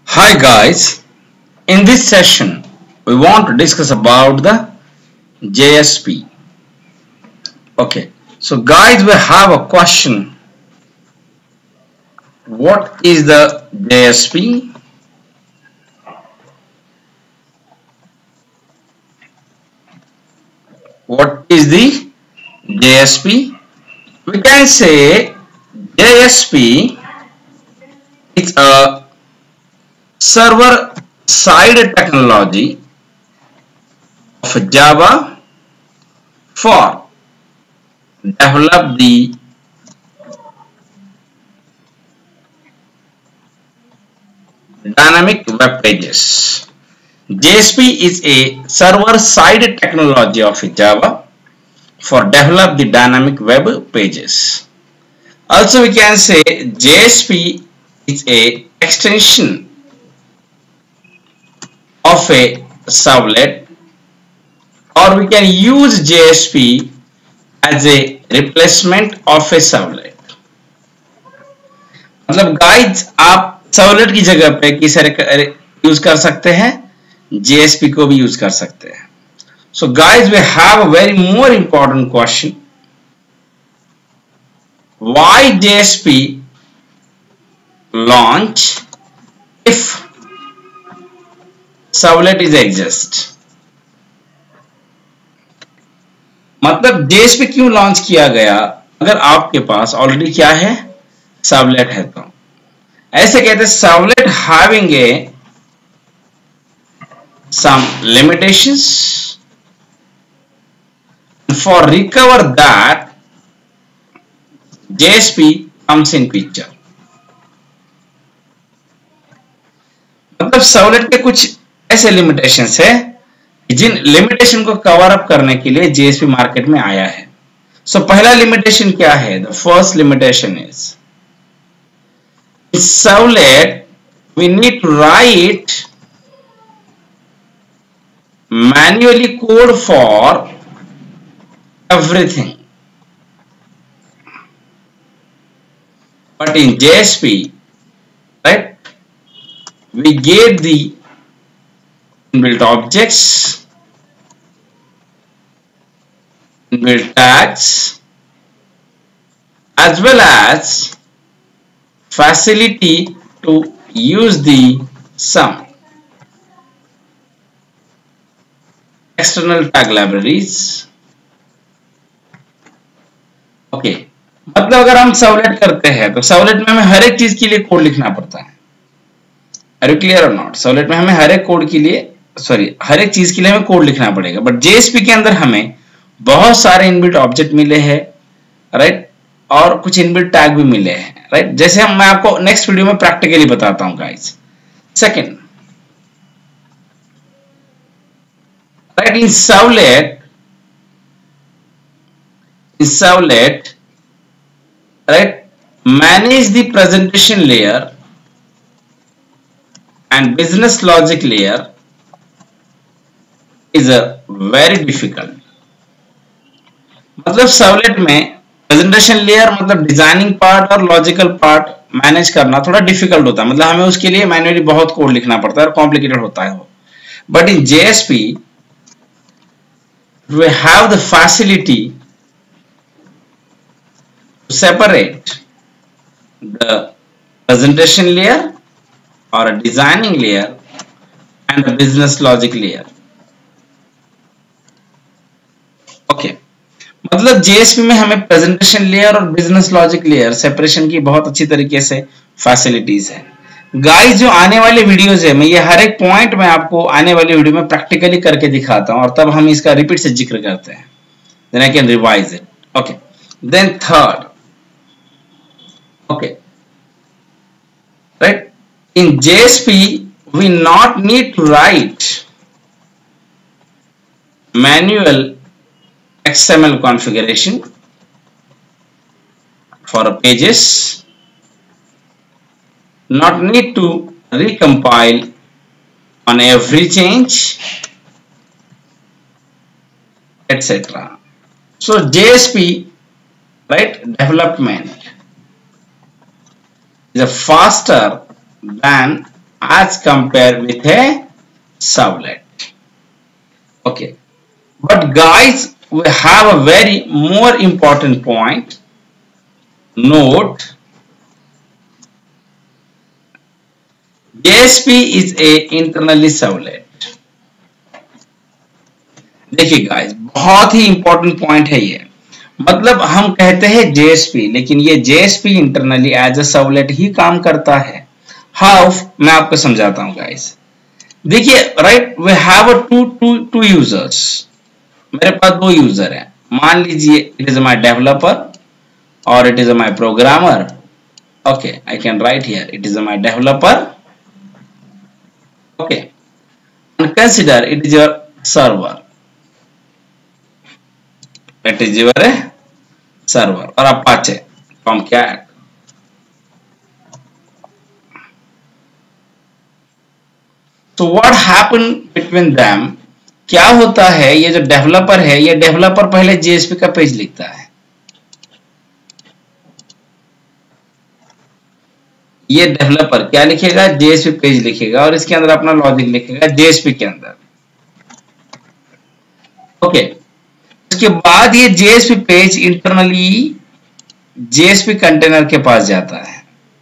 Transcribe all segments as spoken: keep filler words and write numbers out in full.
Hi guys, in this session we want to discuss about the J S P. Okay, so guys, we have a question. What is the J S P? What is the J S P? We can say J S P is a server side technology of Java for develop the dynamic web pages. J S P is a server-side technology of Java for develop the dynamic web pages. Also, we can say J S P is a extension of a servlet, or we can use J S P as a replacement of a servlet. मतलब guys आप servlet की जगह पे किस use कर सकते हैं, J S P को भी यूज कर सकते हैं. So guys, we have a very more important question. Why J S P launch if servlet is exist? मतलब J S P क्यों लॉन्च किया गया अगर आपके पास ऑलरेडी क्या है, सर्वलेट है. तो ऐसे कहते हैं servlet having a some limitations. For recover that, J S P comes in picture. मतलब सर्वलेट के कुछ ऐसे लिमिटेशंस है जिन लिमिटेशन को कवर अप करने के लिए J S P मार्केट में आया है. सो so, पहला लिमिटेशन क्या है? The first limitation is servlet we need to write manually code for everything, but in J S P, right, we get the inbuilt objects, inbuilt tags, as well as facility to use the sum external tag libraries. Okay okay. मतलब अगर हम servlet करते हैं तो servlet में हमें हर एक चीज के लिए कोड लिखना पड़ता है. आर यू क्लियर और नॉट? सर्वलेट में हमें हर एक कोड के लिए सॉरी हर एक चीज के लिए हमें कोड लिखना पड़ेगा. बट J S P के अंदर हमें बहुत सारे इनबिल्ट ऑब्जेक्ट मिले हैं, राइट, और कुछ इनबिल्ट टैग भी मिले हैं, राइट. जैसे हम मैं आपको नेक्स्ट वीडियो में प्रैक्टिकली बताता हूं guys. Second, right, in servlet in servlet right, manage the presentation layer and business logic layer is a very difficult. मतलब सर्वलेट में प्रेजेंटेशन लेयर मतलब डिजाइनिंग पार्ट और लॉजिकल पार्ट मैनेज करना थोड़ा difficult होता है. मतलब हमें उसके लिए मैन्युअली बहुत कोड लिखना पड़ता है और कॉम्प्लिकेटेड होता है वो. But in J S P we have the facility to separate the presentation layer or a designing layer and the business logic layer. Okay, मतलब J S P में हमें presentation layer और business logic layer separation की बहुत अच्छी तरीके से facilities है. गाइस, जो आने वाले वीडियोस है मैं ये हर एक पॉइंट में आपको आने वाली वीडियो में प्रैक्टिकली करके दिखाता हूं और तब हम इसका रिपीट से जिक्र करते हैं. Then I can revise it. Okay, then third, okay, right, in J S P we not need to write manual X M L configuration for pages, not need to recompile on every change, et cetera. So J S P, right, development is a faster than as compared with a servlet. Okay, but guys, we have a very more important point. Note, J S P is a internally servlet. देखिए guys, बहुत ही important point है ये। मतलब हम कहते हैं J S P, लेकिन ये J S P internally as a servlet ही काम करता है। हाउ, मैं आपको समझाता हूं गाइस। देखिए, right, we have a two two two users. मेरे पास दो यूजर हैं। मान लीजिए इट इज माय डेवलपर और it is my programmer. Okay, I can write here it is my developer. Okay, and consider it is your server. It is your server or Apache Tomcat. So what happened between them? क्या होता है, ये जो developer है, ये developer पहले J S P का page लिखता है। ये डेवलपर क्या लिखेगा, J S P पेज लिखेगा और इसके अंदर अपना लॉजिक लिखेगा J S P के अंदर। ओके, उसके बाद ये J S P page internally J S P container के पास जाता है।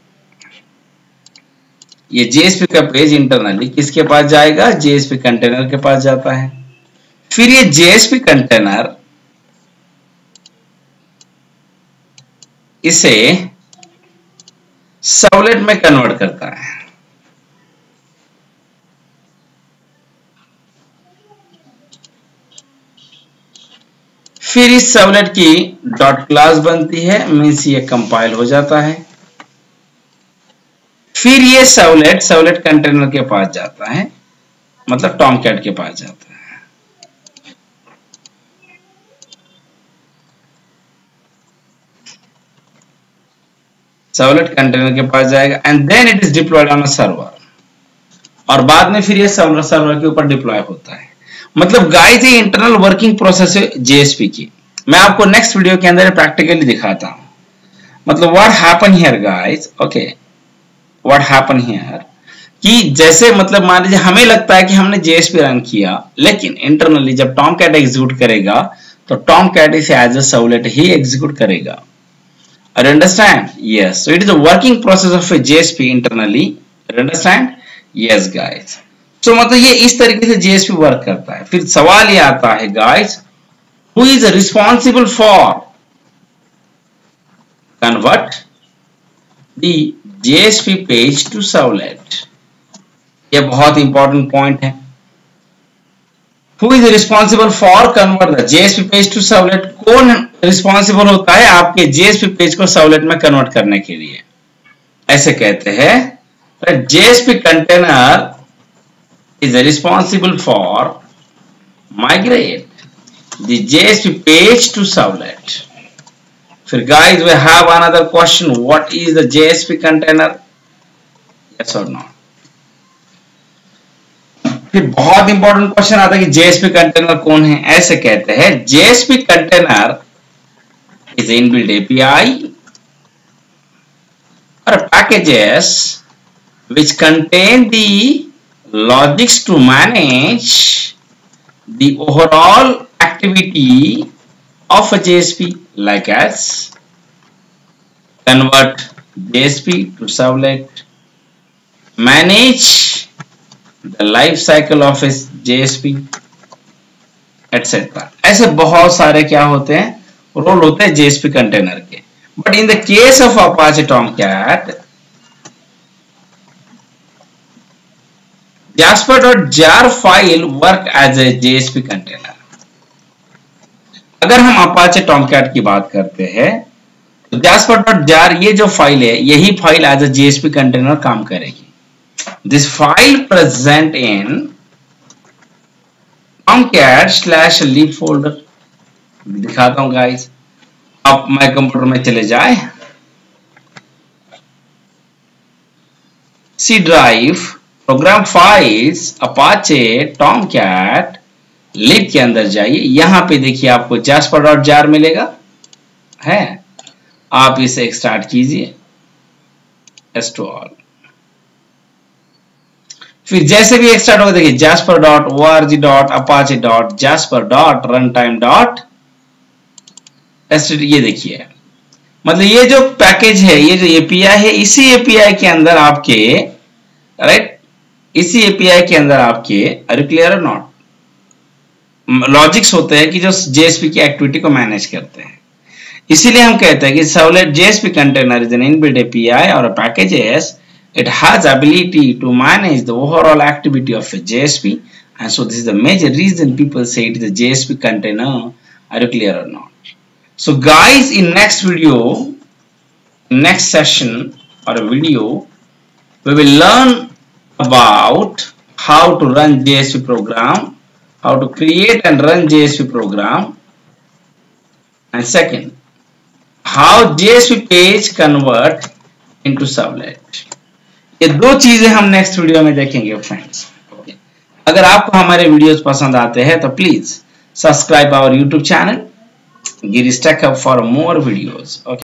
ये J S P का पेज इंटरनली किसके पास जाएगा, J S P कंटेनर के पास जाता है। फिर ये J S P कंटेनर इसे सर्वलेट में कन्वर्ट करता है। फिर इस सर्वलेट की डॉट क्लास बनती है, मीन्स ये कंपाइल हो जाता है। फिर ये सर्वलेट सर्वलेट कंटेनर के पास जाता है, मतलब टॉमकैट के पास जाता है। सर्वलेट कंटेनर के पास जाएगा and then it is deployed on a server, और बाद में फिर ये सर्वर सर्वर के ऊपर डिप्लॉय होता है। मतलब गाइस, ये इंटरनल वर्किंग प्रोसेस है J S P की। मैं आपको नेक्स्ट वीडियो के अंदर प्रैक्टिकली दिखाता हूं। मतलब what happen here guys, okay, what happen here कि जैसे मतलब मान लीजिए हमें लगता है कि हमने J S P रन किया, लेकिन इंटरनली जब टॉमकैट एग्जीक्यूट करेगा तो टॉमकैट इसे एज अ सर्वलेट ही एग्जीक्यूट करेगा। You understand? Yes. So it is a working process of a J S P internally. You understand? Yes, guys. So मतलब ये इस तरीके से J S P वर्क करता है। फिर सवाल ये आता है guys, who is responsible for convert the J S P page to servlet? ये बहुत इंपॉर्टेंट पॉइंट है। Who is responsible for convert the J S P page to servlet? कौन रिस्पॉन्सिबल होता है आपके J S P पेज को servlet में convert करने के लिए? ऐसे कहते हैं J S P container is responsible for migrate the J S P page to servlet. फिर guys, we have another question. What is the J S P container? Yes or no? फिर बहुत important question आता है कि J S P container कौन है? ऐसे कहते हैं J S P container is inbuilt A P I or packages which contain the logics to manage the overall activity of a J S P, like as convert J S P to servlet, manage the life cycle of a J S P, et cetera. ऐसे बहुत सारे क्या होते हैं, role होते हैं J S P container के। But in the case of Apache Tomcat, jasper.jar file work as a J S P container. अगर हम Apache Tomcat की बात करते हैं तो jasper.jar ये जो फाइल है, यही file as a J S P container काम करेगी। This file present in Tomcat slash lib folder. दिखाता हूं गाइस, आप मैं कंप्यूटर में चले जाए, C drive, program files, Apache Tomcat, lib के अंदर जाइए। यहां पे देखिए आपको jasper.jar मिलेगा है। आप इसे एक्सट्रैक्ट कीजिए, एस टू ऑल, फिर जैसे भी एक स्टार्ट होगा देखिए jasper dot org dot apache dot jasper dot runtime dot ये देखिए, मतलब ये जो पैकेज है, ये जो एपीआई है, इसी एपीआई के अंदर आपके राइट, इसी एपीआई के अंदर आपके आर यू क्लियर और नॉट लॉजिक्स होते हैं कि जो जेएसपी की एक्टिविटी को मैनेज करते हैं। इसीलिए हम कहते हैं कि servlet JSP container is an inbuilt API और packages it has ability to manage the overall activity of a J S P, and so this is the major reason people say it is a J S P container. Are you clear or not? So guys, in next video, next session or a video, we will learn about how to run J S P program, how to create and run J S P program, and second, how J S P page convert into servlet. ये दो चीजें हम next video में देखेंगे friends. Okay, अगर आपको हमारे videos पसंद आते हैं तो please subscribe our YouTube channel Girish tech hub for more videos. Okay.